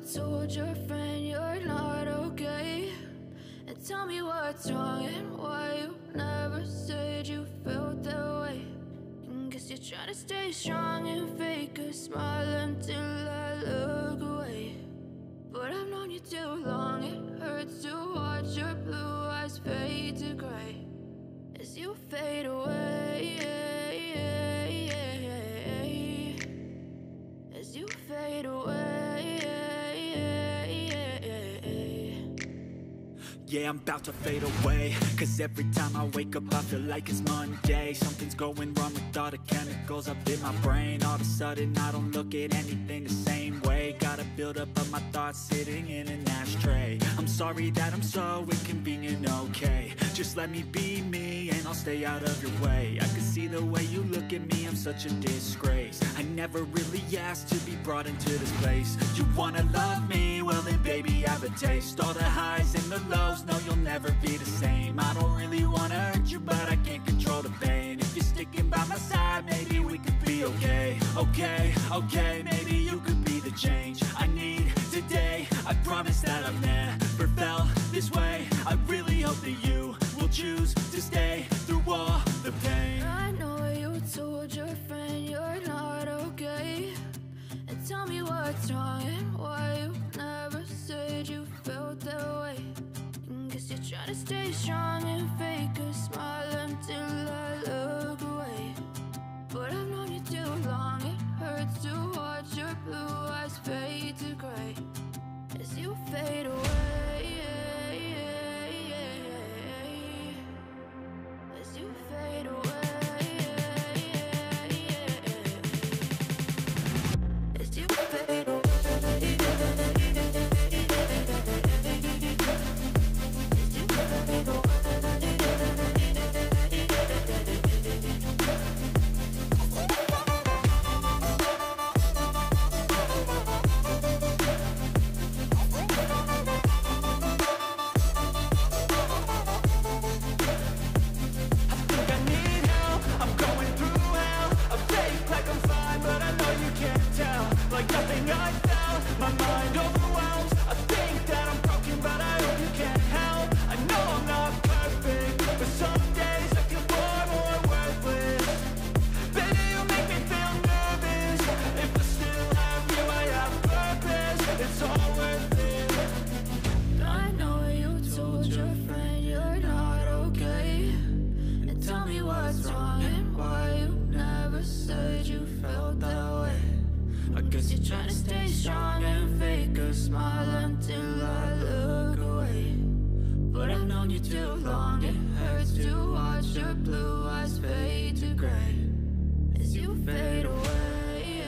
told your friend you're not okay, and tell me what's wrong and why you never said you felt that way. And guess you're trying to stay strong and fake a smile until I look away. But I've known you too long, it hurts to watch your blue eyes fade to gray as you fade away, as you fade away. Yeah, I'm about to fade away, cause every time I wake up I feel like it's Monday. Something's going wrong with all the chemicals up in my brain. All of a sudden I don't look at anything the same way. Got a buildup of my thoughts sitting in an ashtray. I'm sorry that I'm so inconvenient, okay. Just let me be me and I'll stay out of your way. I can see the way you look at me, I'm such a disgrace. I never really asked to be brought into this place. You wanna love me? Well then baby have a taste. All the highs and the lows, no you'll never be the same. I don't really wanna hurt you but I can't control the pain. If you're sticking by my side maybe we could be okay. Okay, maybe you could be the change I need today. I promise that I've never felt this way. I really hope that you will choose to stay through all the pain. I know you told your friend you're not okay, and tell me what's wrong and why you never said you felt that way. And guess you're trying to stay strong and fake a smile until I look away. But I've known you too long, it hurts to watch your blue eyes fade to gray as you fade away, as you fade away, as you fade away. Like nothing I felt, my mind overwhelms. I think that I'm broken, but I hope you can't help. I know I'm not perfect, but some days I feel far more worthless. Baby, you make me feel nervous. If I still have you, I have purpose. It's all worth it. I know you told your friend you're not okay, and tell me what's wrong and why you never said you felt that way. I guess you're trying to stay strong and fake a smile until I look away. But I've known you too long, it hurts to watch your blue eyes fade to gray as you fade away,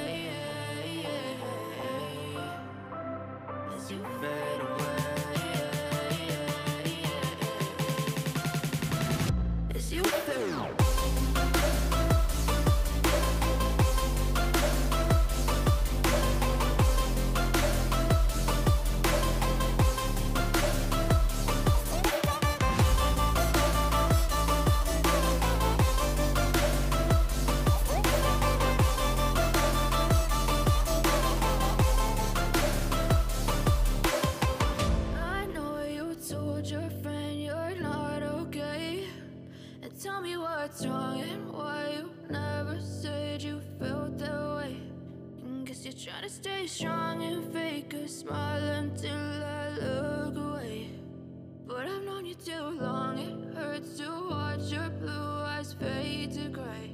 as you fade away, as you fade away. Tell me what's wrong and why you never said you felt that way. And guess you're trying to stay strong and fake a smile until I look away. But I've known you too long, it hurts to watch your blue eyes fade to gray.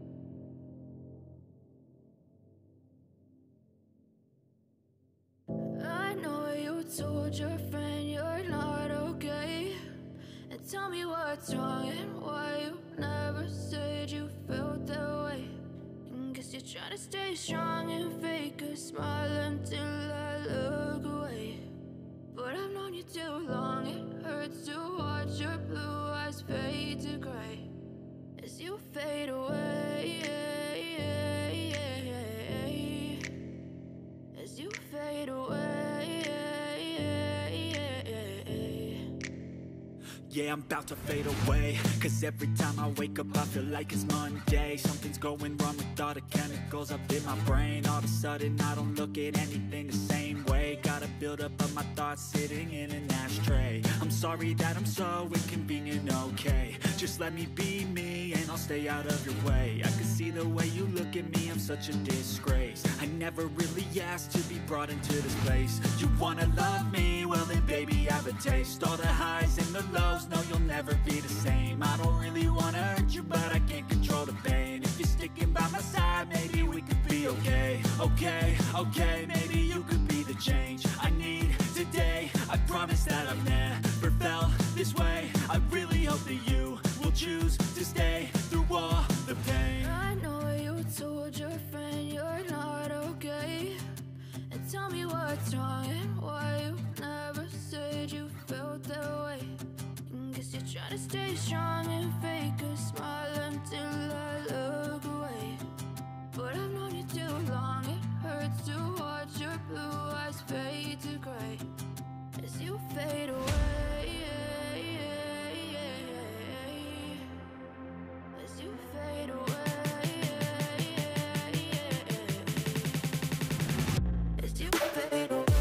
I know you told your friend you're not okay, and tell me what's wrong and why you never said you felt that way. And guess you're trying to stay strong and fake a smile until I look away. But I've known you too long, it hurts to watch your blue eyes fade to gray as you fade away, as you fade away. yeah, I'm about to fade away. Cause every time I wake up I feel like it's Monday. Something's going wrong with all the chemicals up in my brain. All of a sudden I don't look at anything the same way. Gotta build up of my thoughts sitting in an ashtray. I'm sorry that I'm so inconvenient, okay. Just let me be me and I'll stay out of your way. I can see the way you look at me, I'm such a disgrace. I never really asked to be brought into this place. You wanna love me? Well then baby I have a taste. All the highs and the lows, no you'll never be the same. I don't really wanna hurt you but I can't control the pain. If you're sticking by my side, maybe we could be okay. Okay, maybe you could be the change I need today. I promise that I've never felt this way. I really hope that you will choose to stay through all the pain. I know you told your friend you're not okay, and tell me what's wrong and why you never said you felt that way. Guess you're trying to stay strong and fake a smile until I look away. But I've known you too long, it hurts to watch your blue eyes fade to gray as you fade away. As you fade away. As you fade away.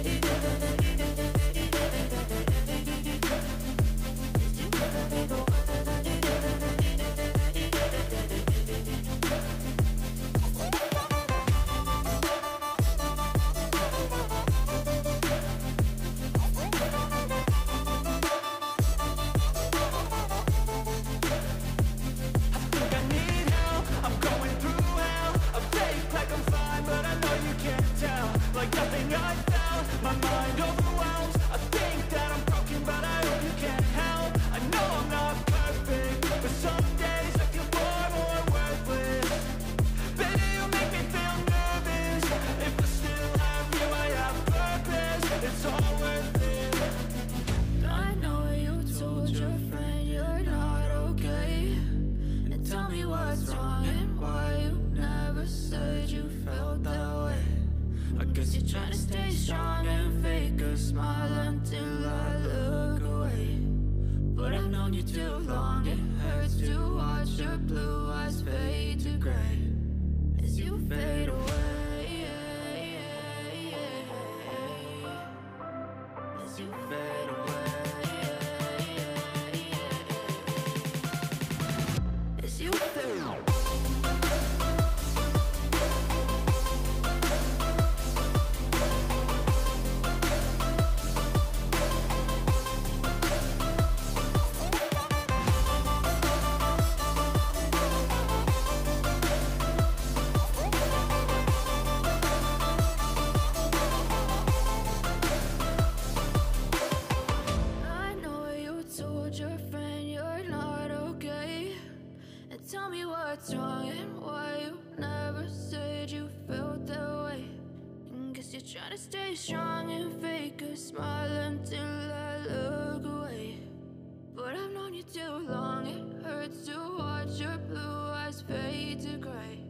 Try to stay strong and fake a smile until I look away. But I've known you too long, it hurts to watch your blue eyes fade to gray.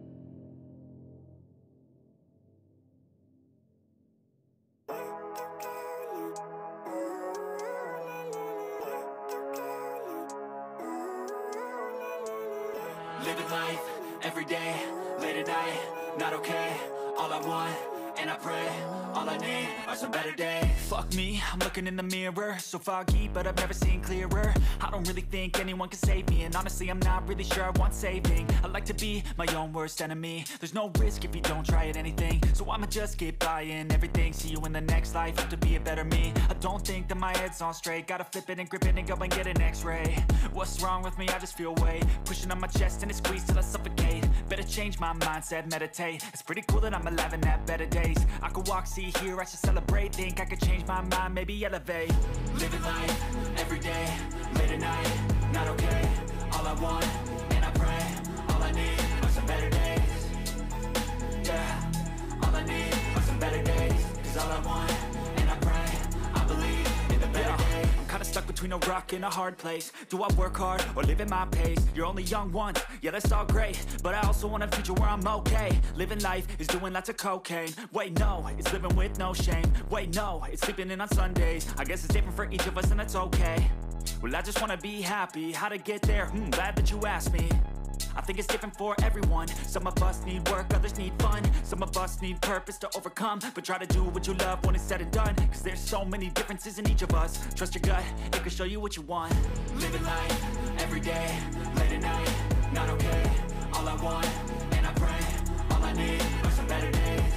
Living life, every day, late at night, not okay. All I want, and I pray, all I need are some better days. Fuck me, I'm looking in the mirror, so foggy, but I've never seen clearer. I don't really think anyone can save me, and honestly I'm not really sure I want saving. I like to be my own worst enemy. There's no risk if you don't try at anything, so I'ma just get buying everything. See you in the next life, have to be a better me. I don't think that my head's on straight, gotta flip it and grip it and go and get an x-ray. What's wrong with me? I just feel weight pushing on my chest and it squeezes till I suffocate. Better change my mindset, meditate. It's pretty cool that I'm alive and have better days. I could walk, see, hear, I should celebrate. Think I could change my mind, maybe elevate. Living life, every day, late at night, not okay. All I want, and I pray, all I need are some better days. Yeah, all I need are some better days. Cause all I want, and I pray, I believe in the better days. I'm kinda stuck between a road rock in a hard place? Do I work hard or live at my pace? You're only young once, yeah that's all great, but I also want a future where I'm okay. Living life is doing lots of cocaine. Wait no, it's living with no shame. Wait no, it's sleeping in on Sundays. I guess it's different for each of us and that's okay. Well I just wanna be happy, how to get there? Glad that you asked me. I think it's different for everyone. Some of us need work, others need fun. Some of us need purpose to overcome. But try to do what you love when it's said and done, cause there's so many differences in each of us. Trust your gut, it can show you what you want. Living life, everyday, late at night, not okay. All I want, and I pray, all I need are some better days.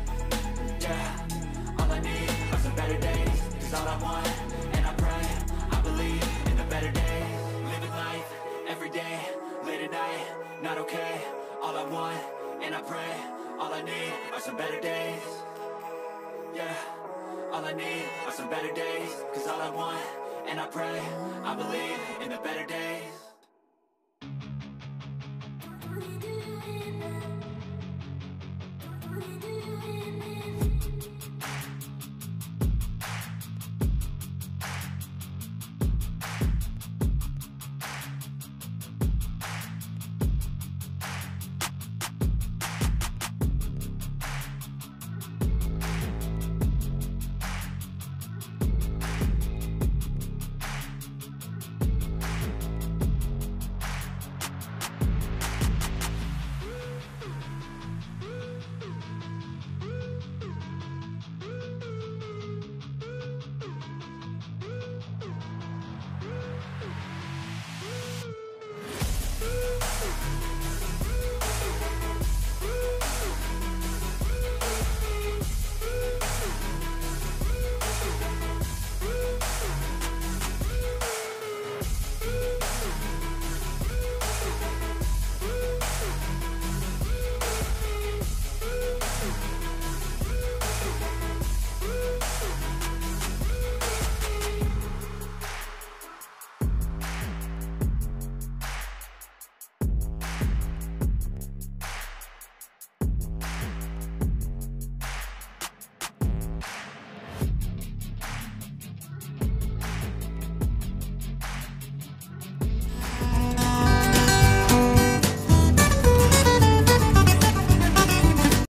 Yeah, all I need are some better days. Cause all I want, and I pray, I believe in the better days. Living life, everyday, late at night, not okay. All I want, and I pray, all I need are some better days. Yeah, all I need are some better days. Cause all I want, and I pray, I believe in the better days.